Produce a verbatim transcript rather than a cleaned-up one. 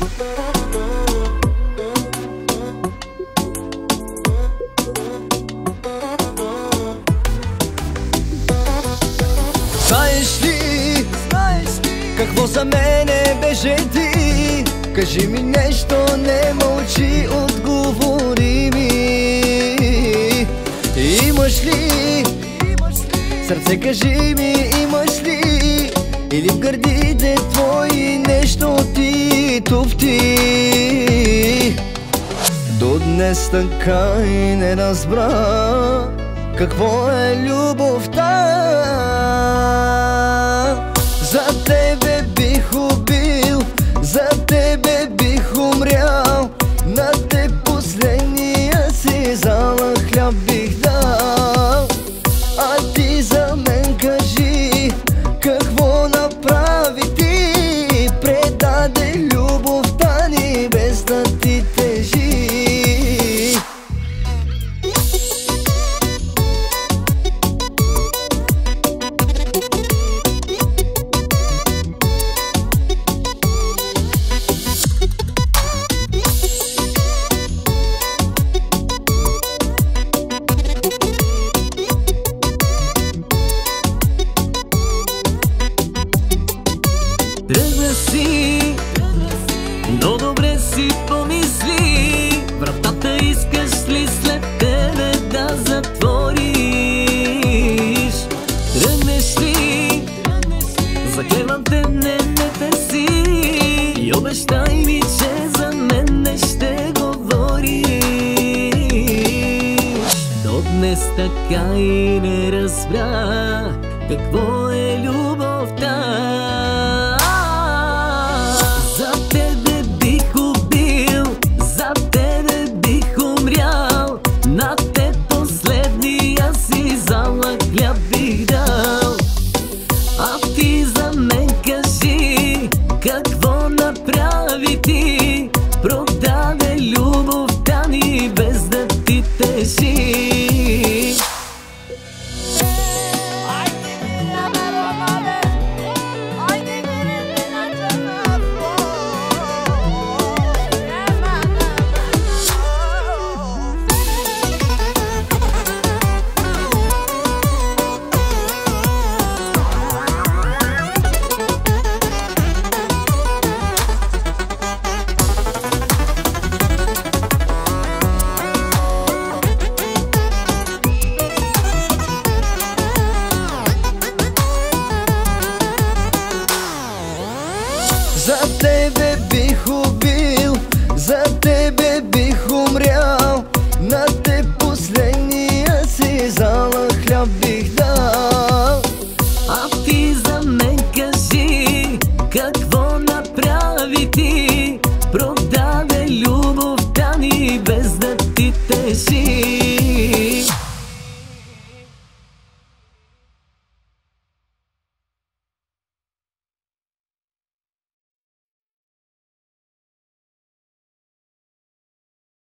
Знаеш ли, какво за мене беше ти? Кажи ми нещо, не мълчи, отговори ми. Имаш ли сърце, кажи ми, имаш ли? Или в гърдите твои нещо ти туфти? До днес така и не разбра какво е любовта. За тебе бих убил, за тебе бих умрял, на теб последния си залък хляб бих дал. А ти за мен кажи, какво направи ти? Предаде любовта ни без да ти тежи. Тръгна си, но добре си помисли, вратата искаш ли след тебе да затвориш? Тръгнеш ли, заклевам те, не ме търси и обещай ми, че за мен не ще говориш. До днес така и не разбра какво е любов.